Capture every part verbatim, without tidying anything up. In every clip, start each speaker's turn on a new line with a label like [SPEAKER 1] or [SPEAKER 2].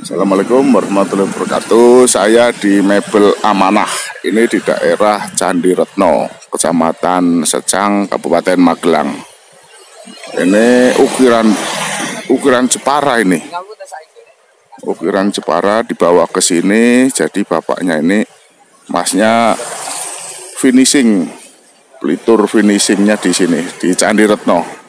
[SPEAKER 1] Assalamualaikum warahmatullahi wabarakatuh. Saya di Mebel Amanah. Ini di daerah Candi Retno, Kecamatan Secang, Kabupaten Magelang. Ini ukiran ukiran Jepara ini. Ukiran Jepara dibawa ke sini. Jadi bapaknya ini, masnya finishing, pelitur finishingnya di sini di Candi Retno.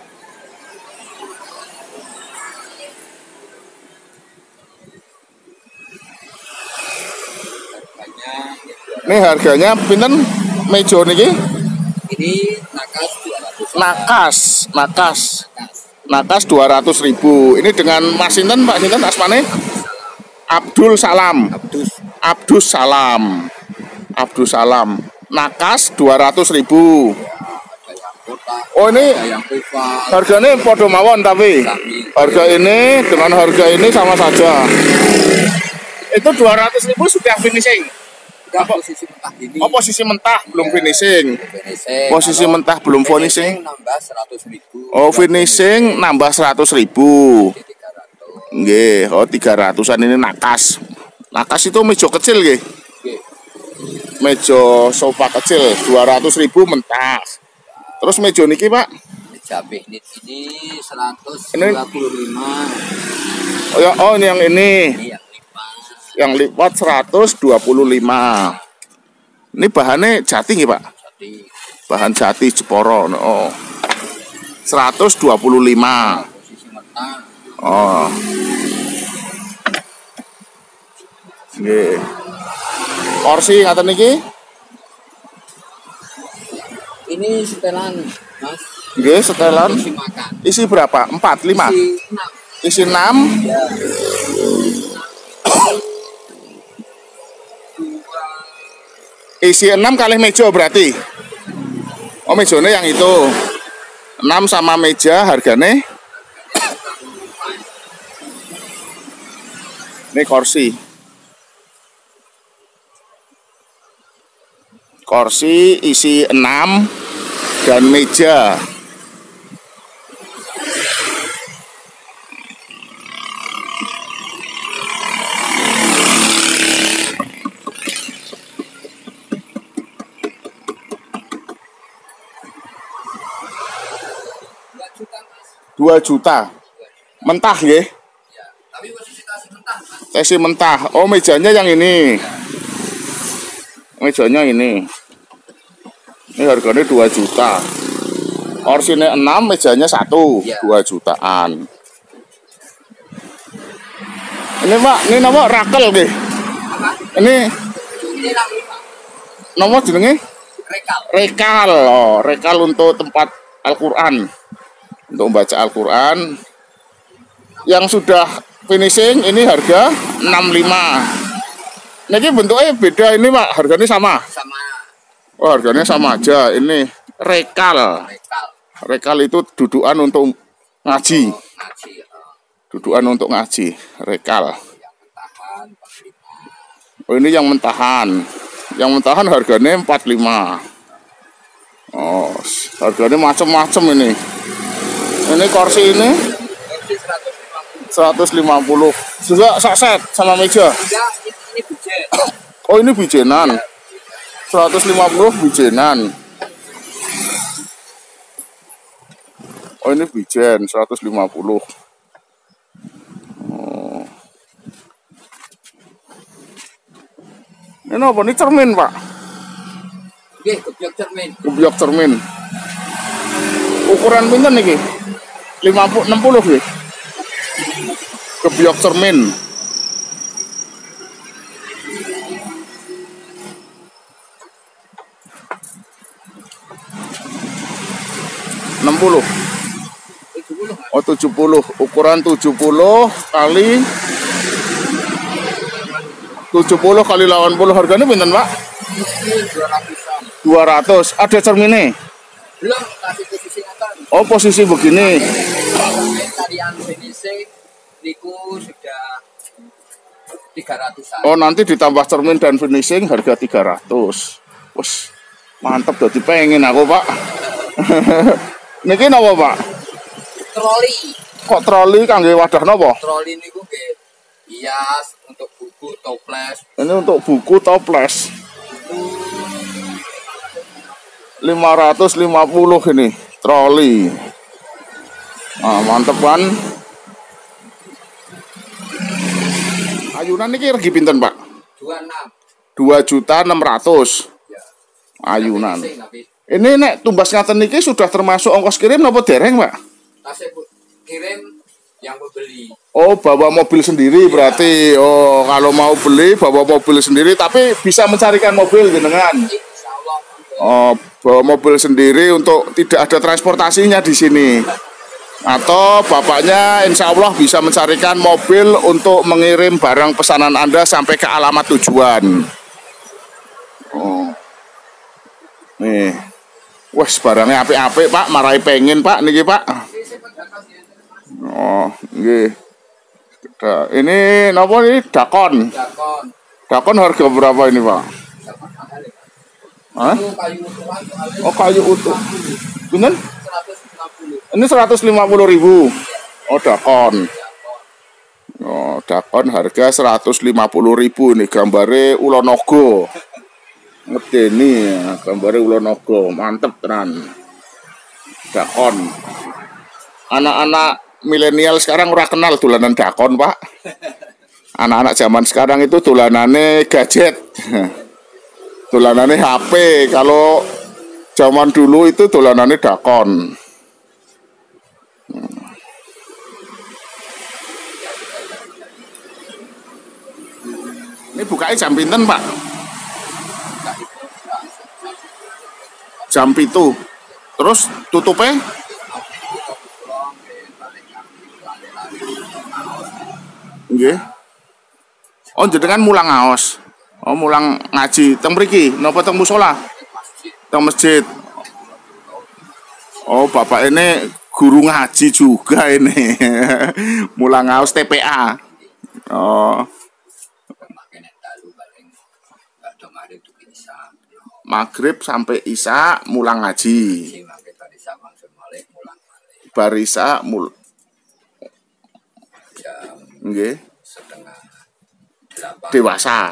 [SPEAKER 1] Ini harganya pinten mejo niki?
[SPEAKER 2] Ini nakas dua ratus.
[SPEAKER 1] Nakas, nakas. Nakas dua ratus ribu. Ini dengan Mas Sinten, Pak Sinten asmane? Abdul Salam.
[SPEAKER 2] Abdus.
[SPEAKER 1] Abdus Salam. Abdus Salam. Nakas dua ratus ribu. Oh, ini harganya podo mawon tapi harga ini dengan harga ini sama saja. Itu dua ratus ribu sudah finishing.
[SPEAKER 2] Enggak, posisi mentah ini.
[SPEAKER 1] Oh, posisi mentah belum finishing.
[SPEAKER 2] Finishing.
[SPEAKER 1] Posisi
[SPEAKER 2] Kalau
[SPEAKER 1] mentah belum finishing.
[SPEAKER 2] Nambah seratus ribu.
[SPEAKER 1] Oh, finishing nambah seratus ribu. Nggih, oh tiga ratusan ini nakas. Nakas itu meja kecil nggih. Meja sofa kecil dua ratus ribu mentah. Terus meja niki, Pak?
[SPEAKER 2] Meja piknik ini seratus dua puluh lima.
[SPEAKER 1] Oh, ya, oh ini yang ini.
[SPEAKER 2] Ini
[SPEAKER 1] Yang lipat seratus dua puluh lima. Ini bahannya jati nggih, Pak?
[SPEAKER 2] Jati.
[SPEAKER 1] Bahan jati Jepara. Oh. seratus dua puluh lima.
[SPEAKER 2] Posisi mentah.
[SPEAKER 1] Oh. Nggih. Kursi ngaten niki?
[SPEAKER 2] Ini setelan, Mas.
[SPEAKER 1] Nggih, setelan.
[SPEAKER 2] Isi makan.
[SPEAKER 1] Isi berapa? empat, lima?
[SPEAKER 2] Isi enam.
[SPEAKER 1] Isi enam.
[SPEAKER 2] Ya.
[SPEAKER 1] Isi enam kali meja berarti. Oh, mejanya yang itu. enam sama meja harganya. Ini kursi. Kursi isi enam dan meja. dua juta. Mentah nggih?
[SPEAKER 2] Ya, tapi posisi tasi mentah, Mas.
[SPEAKER 1] Tesi mentah. Oh, mejanya yang ini. Mejanya ini. Ini harganya dua juta. Kursinya enam, mejanya satu,
[SPEAKER 2] ya.
[SPEAKER 1] dua jutaan. Ini, Pak, ini nama rakel nggih.
[SPEAKER 2] Apa?
[SPEAKER 1] Ini
[SPEAKER 2] Ini lagi, Pak.
[SPEAKER 1] nama jenenge?
[SPEAKER 2] Rekal.
[SPEAKER 1] Rekal. Oh, rekal untuk tempat Al-Qur'an. Untuk membaca Al-Quran. Yang sudah finishing ini harga enam puluh lima. Ini bentuknya beda ini, Pak. Harganya sama.
[SPEAKER 2] Sama.
[SPEAKER 1] Oh, harganya sama aja. Ini rekal.
[SPEAKER 2] Rekal.
[SPEAKER 1] Rekal itu dudukan untuk ngaji.
[SPEAKER 2] Ngaji. Oh.
[SPEAKER 1] Dudukan untuk ngaji. Rekal.
[SPEAKER 2] Yang mentahan empat puluh lima.
[SPEAKER 1] Oh, ini yang mentahan. Yang mentahan harganya empat puluh lima. Oh, harganya macam-macam ini. Ini kursi ini seratus lima puluh. Juga set sama meja.
[SPEAKER 2] Enggak, ini bijen.
[SPEAKER 1] Oh, ini bijenan. seratus lima puluh bijenan. Oh, ini bijen seratus lima puluh. Oh. Ini apa? Ini cermin, Pak.
[SPEAKER 2] Oke, kebiok cermin.
[SPEAKER 1] Kebiok cermin. Ukuran pinten niki? lima puluh enam puluh nggih. Kebiok cermin. enam puluh. Oh, tujuh puluh. Ukuran tujuh puluh kali tujuh puluh kali delapan puluh. Harganya pinten, Pak? dua ratus. Ada cerminnya?
[SPEAKER 2] Belum, kasih posisi atas.
[SPEAKER 1] Oh, posisi begini.
[SPEAKER 2] Tarian finishing niku sudah tiga ratusan.
[SPEAKER 1] Oh, nanti ditambah cermin dan finishing harga tiga ratus. Wes, mantap, dadi pengen aku, Pak. Niki napa, Pak?
[SPEAKER 2] Troli.
[SPEAKER 1] Kok troli kangge wadah napa?
[SPEAKER 2] Troli niku nggih hias, untuk buku, toples.
[SPEAKER 1] Ini untuk buku toples. lima ratus lima puluh ini troli. Nah, mantep kan? Ayunan ini regi pinten, Pak? dua juta enam ratus.
[SPEAKER 2] Ya.
[SPEAKER 1] Ayunan. Ini nek tumbas ngaten niki sudah termasuk ongkos kirim napa dereng, Pak?
[SPEAKER 2] Tasnya kirim yang membeli.
[SPEAKER 1] Oh, bawa mobil sendiri ya. Berarti. Oh, kalau mau beli bawa mobil sendiri, tapi bisa mencarikan mobil jenengan. Oh, bawa mobil sendiri untuk tidak ada transportasinya di sini. Atau bapaknya insya Allah bisa mencarikan mobil untuk mengirim barang pesanan Anda sampai ke alamat tujuan. Oh, nih, wes barangnya apik-apik Pak, marai pengen Pak niki Pak. Oh, nggih. Ini napa nih dakon?
[SPEAKER 2] Dakon.
[SPEAKER 1] Dakon harga berapa ini Pak? Hah? Oh, kayu utuh. Bener? Ini seratus lima puluh ribu. Oh, dakon. Oh, dakon harga seratus lima puluh ribu nih, gambare ulonogo. Ngedeni ya, gambare ulonogo, mantep tenan. Dakon. Anak-anak milenial sekarang ora kenal dolanan dakon, Pak. Anak-anak zaman sekarang itu dolanane gadget. Dolanane H P. Kalau zaman dulu itu dolanane dakon. Ini bukanya jam pinten, Pak? Jam pitu. Terus tutupnya? Nggih. Oh, jenengan mulang ngaos. Oh, mulang ngaji teng mriki napa teng musala? Teng masjid. Oh, bapak ini guru ngaji juga ini. Mulang ngaos T P A. Oh. Maghrib sampai Isya mulang ngaji. Bar Isya mul. Nggih. Dewasa.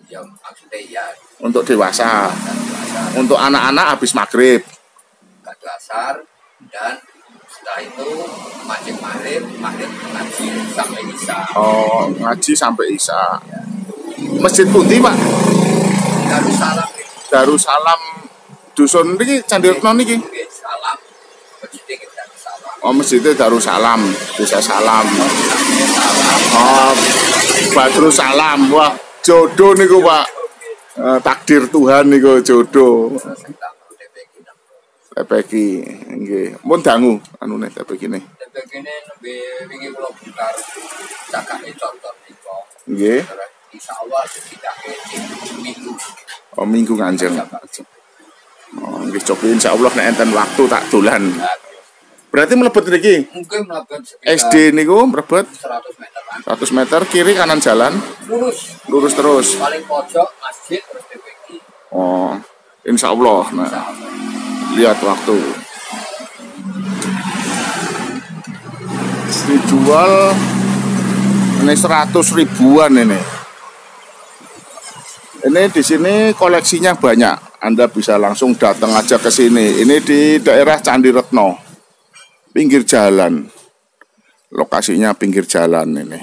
[SPEAKER 1] Untuk dewasa. Untuk anak-anak habis maghrib.
[SPEAKER 2] Asar dan setelah itu maghrib maghrib maghrib ngaji sampai Isya.
[SPEAKER 1] Oh, ngaji sampai Isya. Ya. Masjid pundi, Pak?
[SPEAKER 2] Darussalam.
[SPEAKER 1] Darussalam dusun niki Candi Retno niki.
[SPEAKER 2] Salam. Masjid Darussalam.
[SPEAKER 1] Oh, masjidnya Darussalam, Desa Salam. Oh, Badrus Salam. Wah, jodoh niku, Pak. Eh, takdir Tuhan niku jodoh. T P Q nggih. Mun dangu anune T P Q ne.
[SPEAKER 2] T P Q ne nembe wingi kula bongkar cakake contoh niku.
[SPEAKER 1] Nggih.
[SPEAKER 2] Insyaallah setidaknya minggu.
[SPEAKER 1] Oh, minggu kanjeng. Oh, nggih coba insyaallah nek enten waktu tak dolan. Berarti mlebet niki?
[SPEAKER 2] Mungkin mlebet
[SPEAKER 1] S D niku mlebet
[SPEAKER 2] seratus meter.
[SPEAKER 1] seratus meter kiri kanan jalan.
[SPEAKER 2] Lurus.
[SPEAKER 1] Lurus terus.
[SPEAKER 2] Paling pojok masjid terus T P Q.
[SPEAKER 1] Oh, insyaallah. Nah. Lihat waktu dijual ini seratus ribuan ini. Ini di sini koleksinya banyak. Anda bisa langsung datang aja ke sini. Ini di daerah Candi Retno, pinggir jalan. Lokasinya pinggir jalan ini.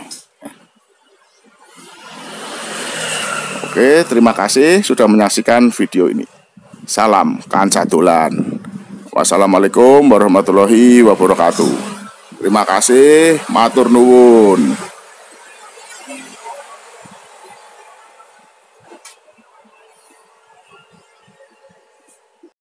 [SPEAKER 1] Oke, terima kasih sudah menyaksikan video ini. Salam kanca dolan. Wassalamualaikum warahmatullahi wabarakatuh. Terima kasih, matur nuwun.